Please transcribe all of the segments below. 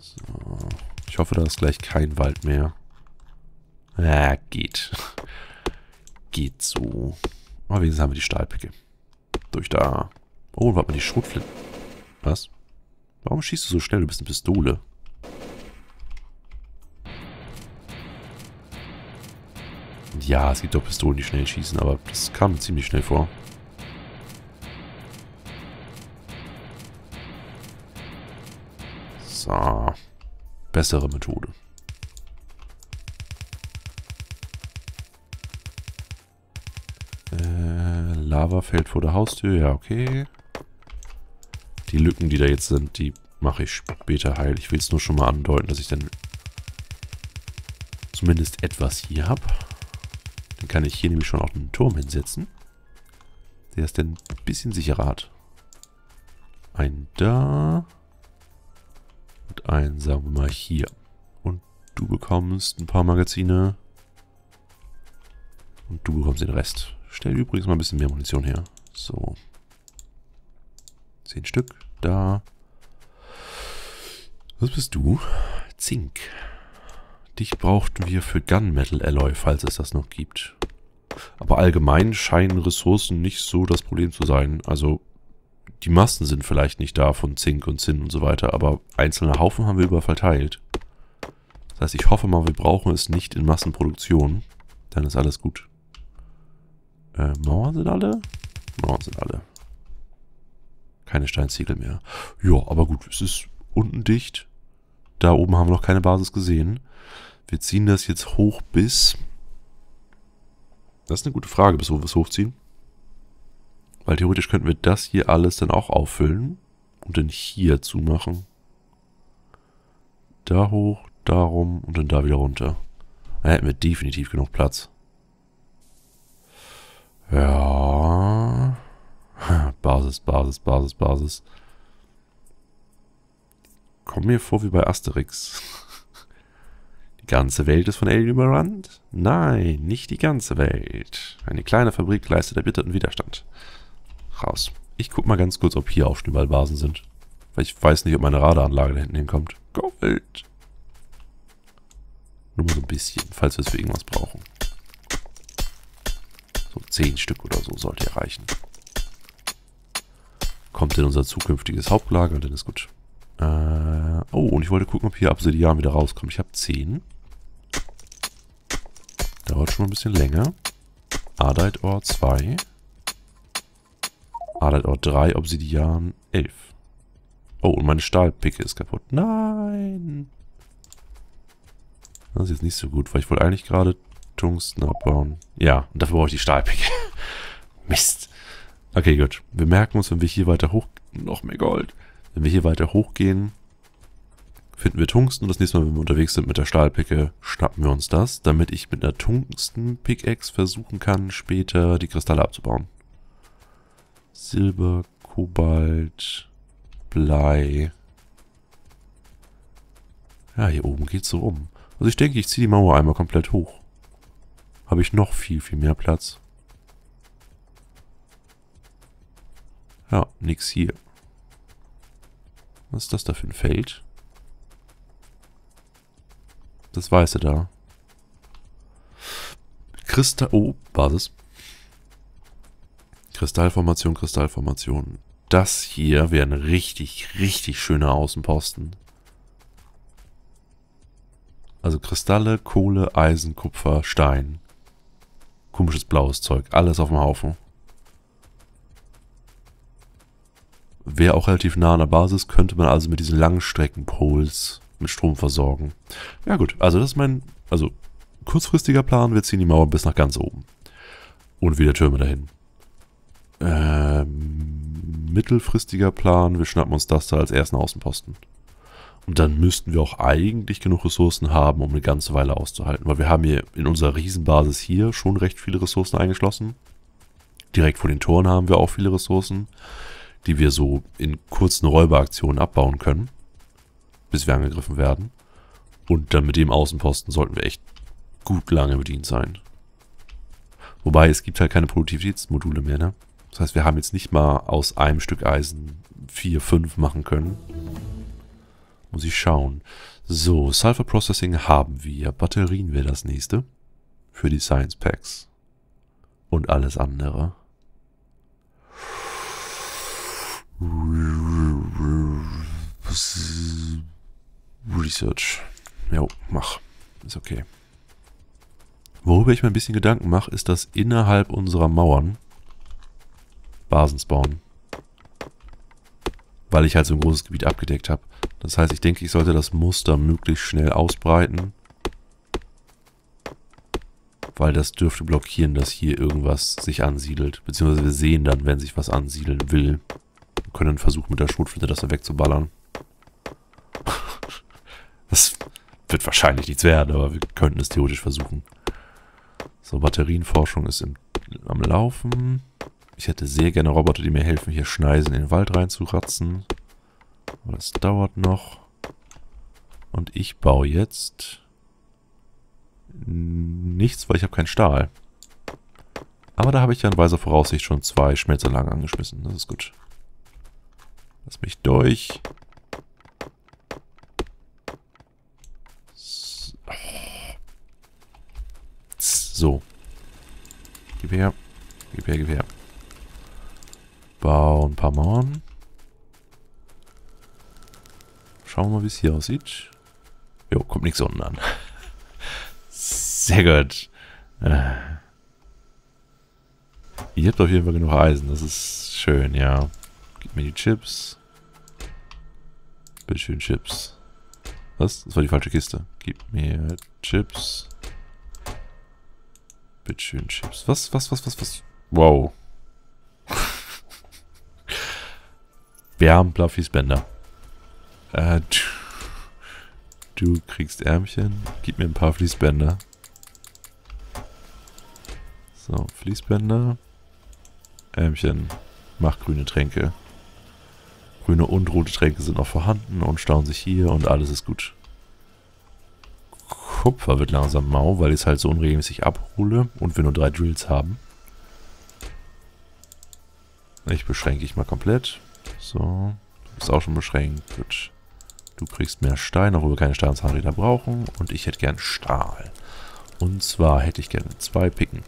So. Ich hoffe, da ist gleich kein Wald mehr. Geht. Geht so. Aber wenigstens haben wir die Stahlpicke. Durch da. Oh, und warte mal, die Schrotflinte. Was? Warum schießt du so schnell? Du bist eine Pistole. Ja, es gibt doch Pistolen, die schnell schießen, aber das kam mir ziemlich schnell vor. So. Bessere Methode. Lava fällt vor der Haustür. Ja, okay. Die Lücken, die da jetzt sind, die mache ich später heil. Ich will es nur schon mal andeuten, dass ich dann zumindest etwas hier habe. Dann kann ich hier nämlich schon auch einen Turm hinsetzen, der es dann ein bisschen sicherer hat. Einen da. Und einen, sagen wir mal, hier. Und du bekommst ein paar Magazine. Und du bekommst den Rest. Stell übrigens mal ein bisschen mehr Munition her. So. 10 Stück. Da. Was bist du? Zink. Dich brauchten wir für Gunmetal Alloy, falls es das noch gibt. Aber allgemein scheinen Ressourcen nicht so das Problem zu sein. Also, die Massen sind vielleicht nicht da von Zink und Zinn und so weiter, aber einzelne Haufen haben wir überall verteilt. Das heißt, ich hoffe mal, wir brauchen es nicht in Massenproduktion. Dann ist alles gut. Mauern sind alle? Mauern sind alle. Keine Steinziegel mehr. Ja, aber gut, es ist unten dicht. Da oben haben wir noch keine Basis gesehen. Wir ziehen das jetzt hoch bis... Das ist eine gute Frage, bis wo wir es hochziehen. Weil theoretisch könnten wir das hier alles dann auch auffüllen. Und dann hier zumachen. Da hoch, da rum und dann da wieder runter. Da hätten wir definitiv genug Platz. Ja. Basis, Basis, Basis, Basis. Komm mir vor wie bei Asterix. Die ganze Welt ist von Alien überrannt? Nein, nicht die ganze Welt. Eine kleine Fabrik leistet erbitterten Widerstand. Raus. Ich guck mal ganz kurz, ob hier auch Schneeballbasen sind. Weil ich weiß nicht, ob meine Radaranlage da hinten hinkommt. Gold. Nur mal so ein bisschen, falls wir es für irgendwas brauchen. So 10 Stück oder so sollte ja reichen. Kommt in unser zukünftiges Hauptlager und dann ist gut. Oh, und ich wollte gucken, ob hier Obsidian wieder rauskommt. Ich habe 10. Dauert schon mal ein bisschen länger. Ardite Ore 2. Ardite Ore 3, Obsidian 11. Oh, und meine Stahlpicke ist kaputt. Nein! Das ist jetzt nicht so gut, weil ich wollte eigentlich gerade Tungsten abbauen. Ja, und dafür brauche ich die Stahlpicke. Mist. Okay, gut. Wir merken uns, wenn wir hier weiter hoch... Noch mehr Gold. Wenn wir hier weiter hochgehen, finden wir Tungsten. Und das nächste Mal, wenn wir unterwegs sind mit der Stahlpicke, schnappen wir uns das, damit ich mit einer Tungsten-Pickaxe versuchen kann, später die Kristalle abzubauen. Silber, Kobalt, Blei. Ja, hier oben geht's so rum. Also ich denke, ich ziehe die Mauer einmal komplett hoch. Habe ich noch viel, viel mehr Platz. Ja, nix hier. Was ist das da für ein Feld? Das Weiße da. Oh, Basis. Kristallformation, Kristallformation. Das hier wäre ein richtig, richtig schöner Außenposten. Also Kristalle, Kohle, Eisen, Kupfer, Stein. Komisches blaues Zeug. Alles auf dem Haufen. Wäre auch relativ nah an der Basis, könnte man also mit diesen Langstreckenpoles mit Strom versorgen. Ja gut, also das ist mein, kurzfristiger Plan, wir ziehen die Mauer bis nach ganz oben. Und wieder Türme dahin. Mittelfristiger Plan, wir schnappen uns das da als ersten Außenposten. Und dann müssten wir auch eigentlich genug Ressourcen haben, um eine ganze Weile auszuhalten. Weil wir haben hier in unserer Riesenbasis hier schon recht viele Ressourcen eingeschlossen. Direkt vor den Toren haben wir auch viele Ressourcen, die wir so in kurzen Räuberaktionen abbauen können, bis wir angegriffen werden. Und dann mit dem Außenposten sollten wir echt gut lange bedient sein. Wobei, es gibt halt keine Produktivitätsmodule mehr, ne? Das heißt, wir haben jetzt nicht mal aus einem Stück Eisen 4, 5 machen können. Muss ich schauen. So, Sulfur Processing haben wir. Batterien wäre das nächste. Für die Science Packs. Und alles andere. Research. Jo, mach. Ist okay. Worüber ich mir ein bisschen Gedanken mache, ist, dass innerhalb unserer Mauern Basen spawnen. Weil ich halt so ein großes Gebiet abgedeckt habe. Das heißt, ich denke, ich sollte das Muster möglichst schnell ausbreiten. Weil das dürfte blockieren, dass hier irgendwas sich ansiedelt. Beziehungsweise wir sehen dann, wenn sich was ansiedeln will. Wir können versuchen, mit der Schrotflinte das da wegzuballern. Das wird wahrscheinlich nichts werden, aber wir könnten es theoretisch versuchen. So, Batterienforschung ist am Laufen. Ich hätte sehr gerne Roboter, die mir helfen, hier Schneisen in den Wald reinzuratzen. Aber das dauert noch. Und ich baue jetzt nichts, weil ich habe keinen Stahl. Aber da habe ich ja in weiser Voraussicht schon 2 Schmelzanlagen angeschmissen. Das ist gut. Lass mich durch. So. Gib her. Gib her, gib her. Bau ein paar Mauern. Schauen wir mal, wie es hier aussieht. Jo, kommt nichts unten an. Sehr gut. Ihr habt auf jeden Fall genug Eisen. Das ist schön, ja. Gib mir die Chips. Bitteschön, Chips. Was? Das war die falsche Kiste. Gib mir Chips. Bitteschön, Chips. Was? Wow. Wir haben Fließbänder. Du kriegst Ärmchen. Gib mir ein paar Fließbänder. So, Fließbänder. Ärmchen. Mach grüne Tränke. Grüne und rote Tränke sind noch vorhanden und stauen sich hier und alles ist gut. Kupfer wird langsam mau, weil ich es halt so unregelmäßig abhole und wir nur 3 Drills haben. Ich beschränke dich mal komplett. So, du bist auch schon beschränkt. Gut. Du kriegst mehr Stein, obwohl wir keine Steinzahnräder brauchen. Und ich hätte gern Stahl. Und zwar hätte ich gerne 2 Picken.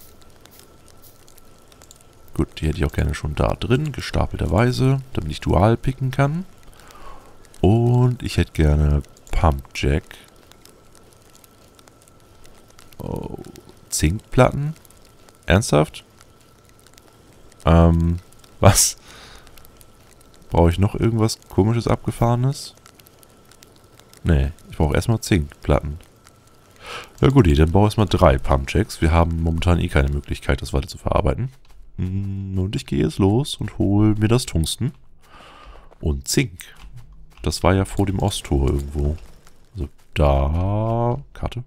Gut, die hätte ich auch gerne schon da drin, gestapelterweise, damit ich dual picken kann. Und ich hätte gerne Pumpjack. Oh, Zinkplatten? Ernsthaft? Was? Brauche ich noch irgendwas komisches, abgefahrenes? Nee, ich brauche erstmal Zinkplatten. Ja gut, dann baue ich erstmal 3 Pumpjacks. Wir haben momentan eh keine Möglichkeit, das weiter zu verarbeiten. Und ich gehe jetzt los und hole mir das Tungsten. Und Zink. Das war ja vor dem Osttor irgendwo. Also da... Karte.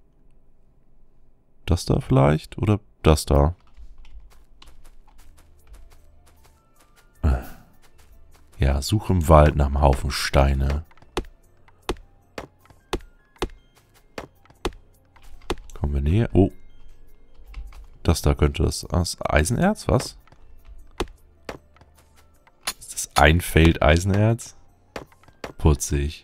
Das da vielleicht? Oder das da? Ja, suche im Wald nach einem Haufen Steine. Kommen wir näher. Oh. Das da könnte das Eisenerz, was? Ist das ein Feld Eisenerz? Putzig.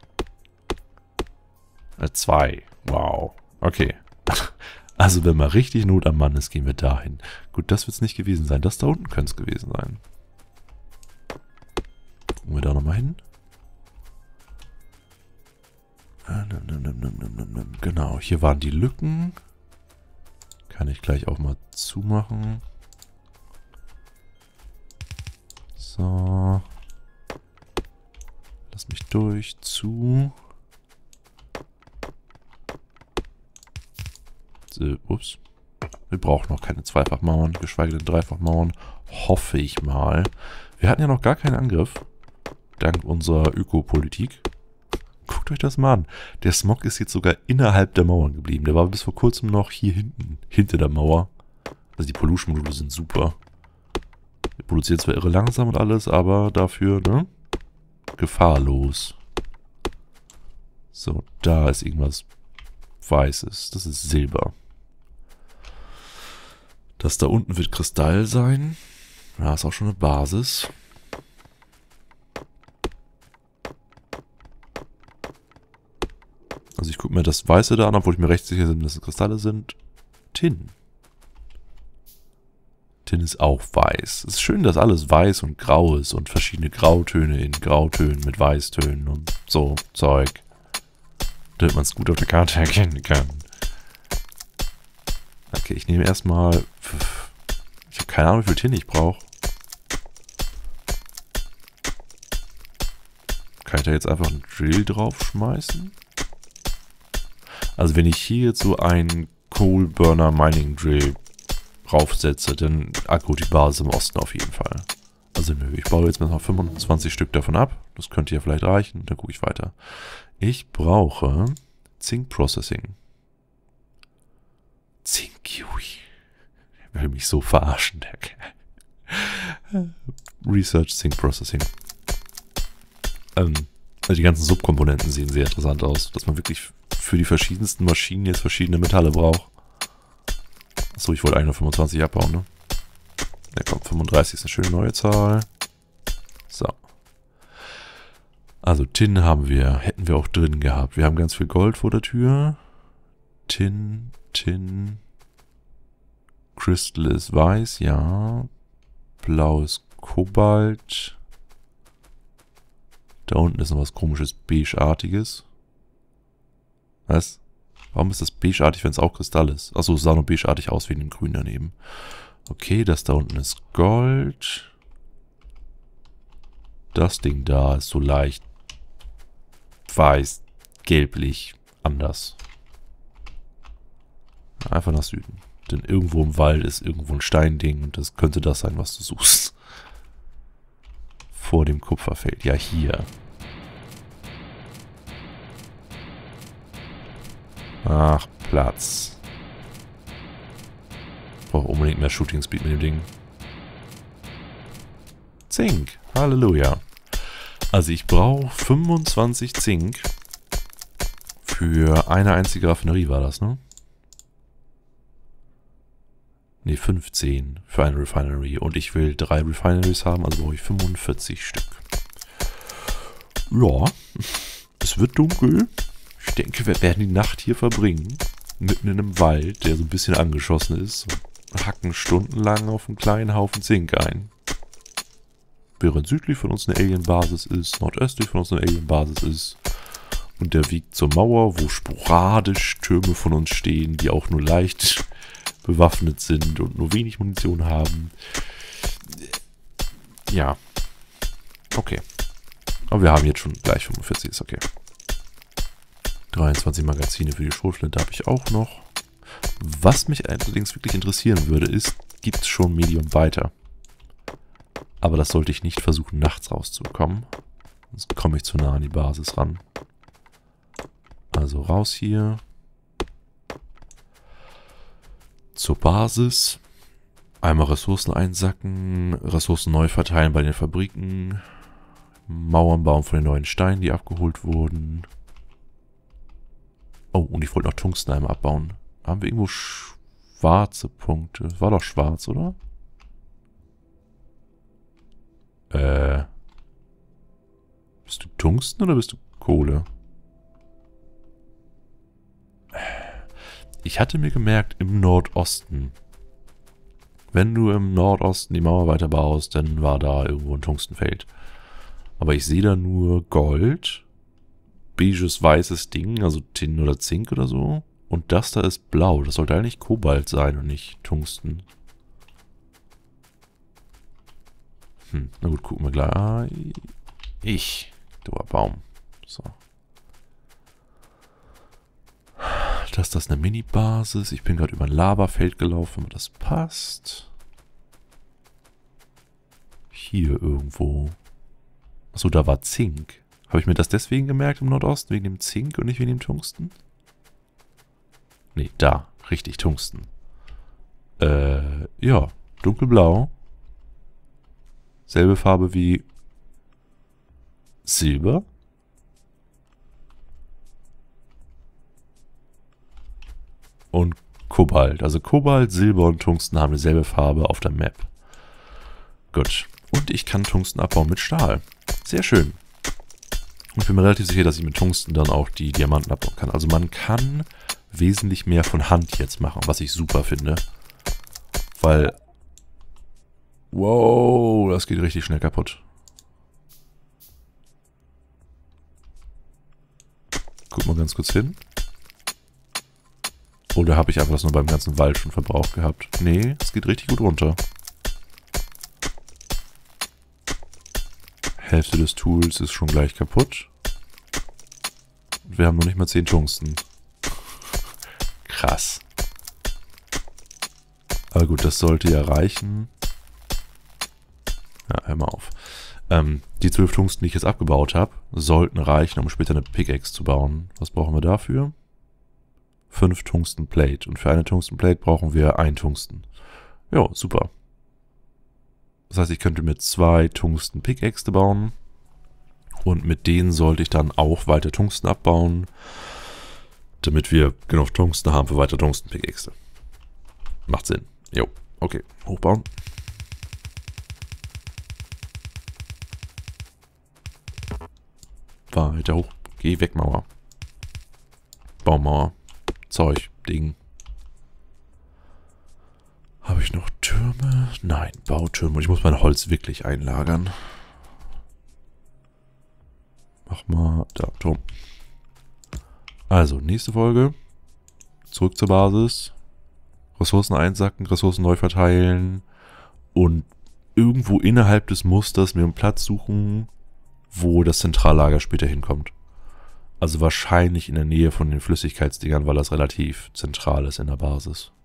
2. Wow. Okay. Also wenn mal richtig Not am Mann ist, gehen wir dahin. Gut, das wird es nicht gewesen sein. Das da unten könnte es gewesen sein. Gucken wir da nochmal hin. Genau, hier waren die Lücken. Kann ich gleich auch mal zumachen. So. Lass mich durch. Zu. So, ups. Wir brauchen noch keine Zweifachmauern, geschweige denn Dreifachmauern. Hoffe ich mal. Wir hatten ja noch gar keinen Angriff. Dank unserer Ökopolitik. Guckt euch das mal an. Der Smog ist jetzt sogar innerhalb der Mauern geblieben. Der war bis vor kurzem noch hier hinten, hinter der Mauer. Also die Pollution-Module sind super. Wir produzieren zwar irre langsam und alles, aber dafür, ne? Gefahrlos. So, da ist irgendwas Weißes. Das ist Silber. Das da unten wird Kristall sein. Da ist auch schon eine Basis. Also ich gucke mir das Weiße da an, obwohl ich mir recht sicher bin, dass es Kristalle sind. Tin. Tin ist auch weiß. Es ist schön, dass alles weiß und grau ist und verschiedene Grautöne in Grautönen mit Weißtönen und so Zeug. Damit man es gut auf der Karte erkennen kann. Okay, ich nehme erstmal... Ich habe keine Ahnung, wie viel Tin ich brauche. Kann ich da jetzt einfach einen Drill draufschmeißen? Also wenn ich hier jetzt so einen Coal Burner Mining Drill draufsetze, dann aggro die Basis im Osten auf jeden Fall. Also nö, ich baue jetzt noch 25 Stück davon ab. Das könnte ja vielleicht reichen. Dann gucke ich weiter. Ich brauche Zink Processing. Zink, ui. Er will mich so verarschen, der Kerl. Research Zink Processing. Also die ganzen Subkomponenten sehen sehr interessant aus, dass man wirklich für die verschiedensten Maschinen jetzt verschiedene Metalle braucht. Achso, ich wollte eigentlich nur 25 abbauen, ne? Ja komm, 35 ist eine schöne neue Zahl. So. Also Tin haben wir, hätten wir auch drin gehabt. Wir haben ganz viel Gold vor der Tür. Tin. Crystal ist weiß, ja. Blau ist Kobalt. Da unten ist noch was komisches, beigeartiges. Was? Warum ist das beigeartig, wenn es auch Kristall ist? Achso, es sah nur beigeartig aus wegen dem Grün daneben. Okay, das da unten ist Gold. Das Ding da ist so leicht weiß, gelblich, anders. Einfach nach Süden. Denn irgendwo im Wald ist irgendwo ein Steinding und das könnte das sein, was du suchst. Vor dem Kupferfeld. Ja, hier. Ach, Platz. Ich brauche unbedingt mehr Shooting Speed mit dem Ding. Zink. Halleluja. Also ich brauche 25 Zink. Für eine einzige Raffinerie war das, ne? Ne, 15 für eine Refinery. Und ich will 3 Refineries haben, also brauche ich 45 Stück. Ja, es wird dunkel. Ich denke, wir werden die Nacht hier verbringen. Mitten in einem Wald, der so ein bisschen angeschossen ist. Und hacken stundenlang auf einen kleinen Haufen Zink ein. Während südlich von uns eine Alien-Basis ist, nordöstlich von uns eine Alien-Basis ist. Und der Weg zur Mauer, wo sporadisch Türme von uns stehen, die auch nur leicht bewaffnet sind und nur wenig Munition haben. Ja. Okay. Aber wir haben jetzt schon gleich 45, ist okay. 23 Magazine für die Schrotflinte habe ich auch noch. Was mich allerdings wirklich interessieren würde, ist, gibt es schon Medium weiter? Aber das sollte ich nicht versuchen, nachts rauszukommen. Sonst komme ich zu nah an die Basis ran. Also raus hier. Zur Basis. Einmal Ressourcen einsacken, Ressourcen neu verteilen bei den Fabriken. Mauern bauen von den neuen Steinen, die abgeholt wurden. Oh, und ich wollte noch Tungsten einmal abbauen. Haben wir irgendwo schwarze Punkte? War doch schwarz, oder? Bist du Tungsten oder bist du Kohle? Ich hatte mir gemerkt, im Nordosten. Wenn du im Nordosten die Mauer weiter baust, dann war da irgendwo ein Tungstenfeld. Aber ich sehe da nur Gold, beiges, weißes Ding, also Tin oder Zink oder so. Und das da ist blau. Das sollte eigentlich Kobalt sein und nicht Tungsten. Na gut, gucken wir gleich. Du Baum. So. Das ist eine Mini-Basis. Ich bin gerade über ein Lavafeld gelaufen, aber das passt. Hier irgendwo. Achso, da war Zink. Habe ich mir das deswegen gemerkt im Nordosten? Wegen dem Zink und nicht wegen dem Tungsten? Nee, da. Richtig, Tungsten. Ja. Dunkelblau. Selbe Farbe wie Silber. Und Kobalt. Also Kobalt, Silber und Tungsten haben dieselbe Farbe auf der Map. Gut. Und ich kann Tungsten abbauen mit Stahl. Sehr schön. Ich bin mir relativ sicher, dass ich mit Tungsten dann auch die Diamanten abbauen kann. Also man kann wesentlich mehr von Hand jetzt machen, was ich super finde. Weil... Wow, das geht richtig schnell kaputt. Guck mal ganz kurz hin. Oder habe ich einfach das nur beim ganzen Wald schon verbraucht gehabt? Nee, es geht richtig gut runter. Hälfte des Tools ist schon gleich kaputt. Und wir haben noch nicht mal 10 Tungsten. Krass. Aber gut, das sollte ja reichen. Ja, hör mal auf. Die 12 Tungsten, die ich jetzt abgebaut habe, sollten reichen, um später eine Pickaxe zu bauen. Was brauchen wir dafür? 5 Tungstenplate. Und für eine Tungstenplate brauchen wir 1 Tungsten. Ja, super. Das heißt, ich könnte mit 2 Tungsten-Pickaxe bauen. Und mit denen sollte ich dann auch weiter Tungsten abbauen, damit wir genug Tungsten haben für weitere Tungsten-Pickaxe. Macht Sinn. Jo, okay. Hochbauen. Weiter hoch. Geh weg, Mauer. Baumauer. Zeug. Ding. Habe ich noch Türme? Nein, Bautürme. Und ich muss mein Holz wirklich einlagern. Mach mal da, Turm. Also, nächste Folge. Zurück zur Basis. Ressourcen einsacken, Ressourcen neu verteilen. Und irgendwo innerhalb des Musters mir einen Platz suchen, wo das Zentrallager später hinkommt. Also wahrscheinlich in der Nähe von den Flüssigkeitsdingern, weil das relativ zentral ist in der Basis.